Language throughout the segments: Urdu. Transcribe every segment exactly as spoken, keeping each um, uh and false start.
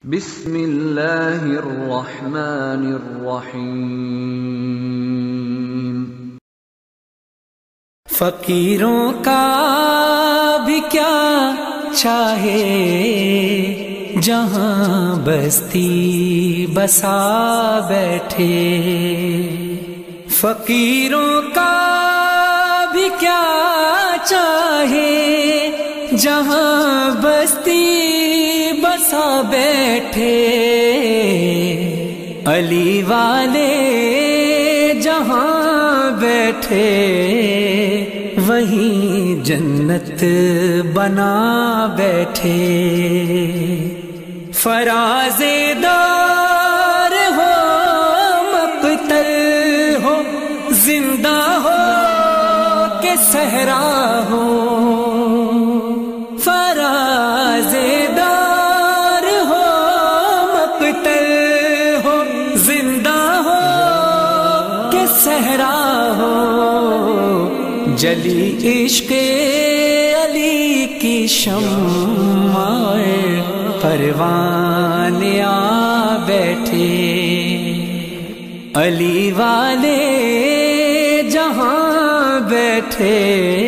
بسم اللہ الرحمن الرحیم۔ فقیروں کا بھی کیا چاہے جہاں بستی بسا بیٹھے، فقیروں کا بھی کیا چاہے جہاں بستی بسا بیٹھے، علی والے جہاں بیٹھے وہیں جنت بنا بیٹھے۔ فراز دار ہو مقتل ہو، زندہ ہو کہ صحرا ہو، فراز دار ہو مقتل ہو، زندہ ہو کہ صحرا ہو، جلی عشق علی کی شمع پروانے آ بیٹھے، علی والے جہاں بیٹھے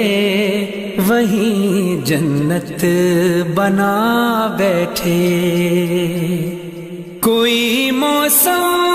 وہیں جنت بنا بیٹھے۔ کوئی موسم